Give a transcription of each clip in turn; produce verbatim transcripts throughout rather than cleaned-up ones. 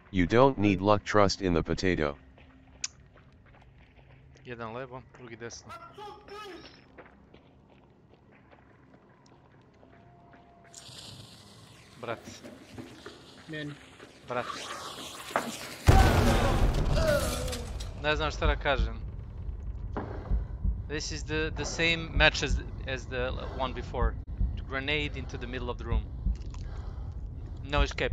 You don't need luck, trust in the potato. Jedan levo, drugi desno. Brat. Meni. Brat. Ne znam šta da kažem. This is the, the same match as, as the one before. Grenade into the middle of the room. No escape.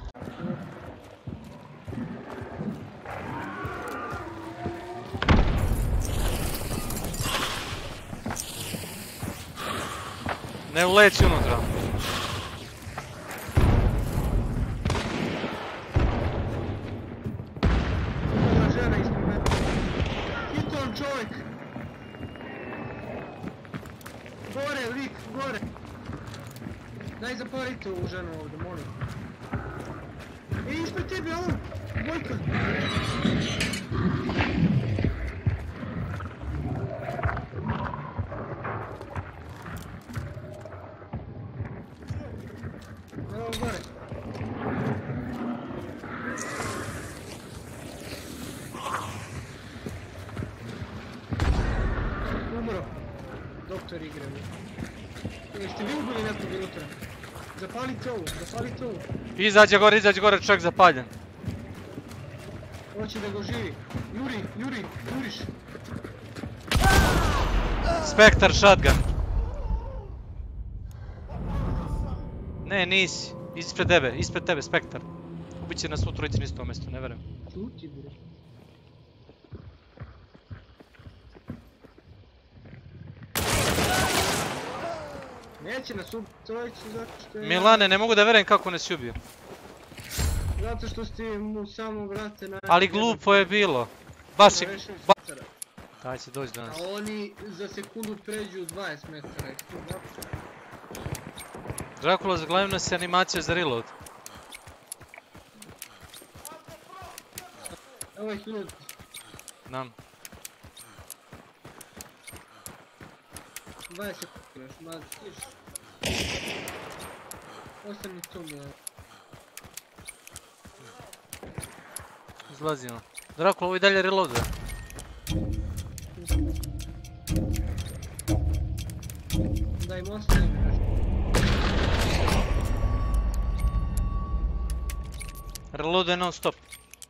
Ne uleci unutra. Ona žena ispred mene. Hito on čovjek. Gore, lik, gore. Daj zaparite ovu ženu ovdje, molim. E, ispred tebe, on. Bojka. Evo gore. Umro. Doktor igre. Jeste vi ubili nekog unutra? Zapalite ovu, zapalite ovu. Izađe gore, izađe gore, čovjek zapaljen. Hoće da go živi. Juri, Juri, juriš. Spektar shotgun. Ne, nisi. Ispred tebe, ispred tebe, Spektar. Ubiće nas u trojici na istom mjestu, ne verujem. Čuti, bre. Neće nas ubiti, trojicu, zato što je... Milane, ne mogu da verujem kako nas je ubio. Zato što ste mu samo, brate, na... Ali glupo je bilo. Baš je... Ba... Daj se dođi do nas. A oni za sekundu pređu dvadeset metara. Dracula, zaglavim nas je animacija za reload. Evo ih ljudi. Znam. dvadeset sekundi još, ma stiš. Ostani tu, da... Izlazimo. Dracula, ovo i dalje reloaduje. Da im ostavim nešto. Reloaduje non stop.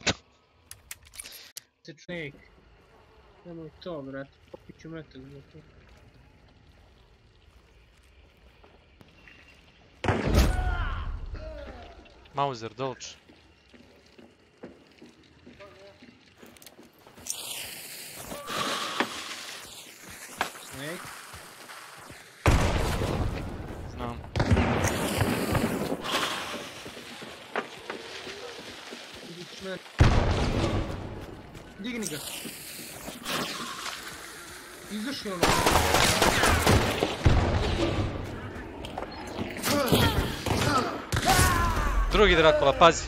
Se čovjek. Nemoj to, brate. Popit ću metak za to. Mauser, Dolč. Snake. Znam. Idić me. Digni ga. Izašli ono. Drugi Dracula, pazi.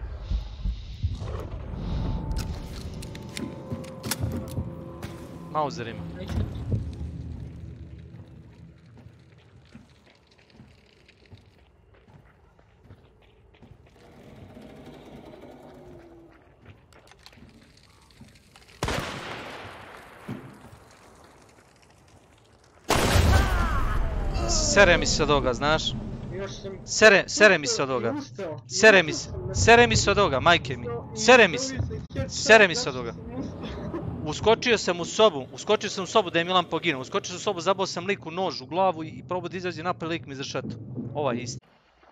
Mauser ima. Neću. Sere mi se od ovoga, znaš? Još sam... Sere, sere mi se od ovoga. Sere mi se, sere mi se od ovoga, majke mi. Sere mi se, sere mi se od ovoga. Uskočio sam u sobu, uskočio sam u sobu da je Milan poginuo. Uskočio sam u sobu, zabao sam liku nož u glavu i probao da izađe napred, lik mi zašeto. Ovaj isti.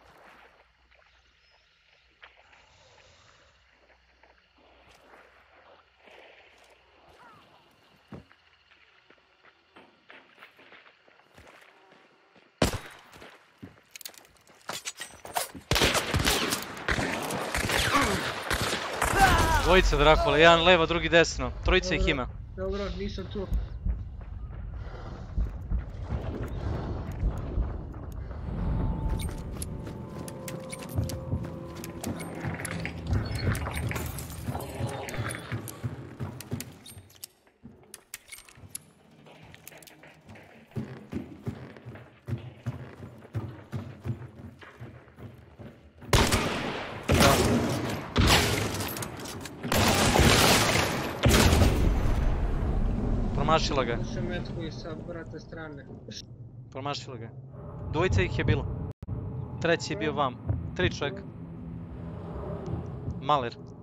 Dvojica Dracula, jedan levo, drugi desno. Trojica ih ima. Dobro, nisam tu. Promašila ga. Slušaj metku i sa brate strane. Promašila ga. Dvojica ih je bilo. Treći je bio vam. Tri čovjeka. Maler.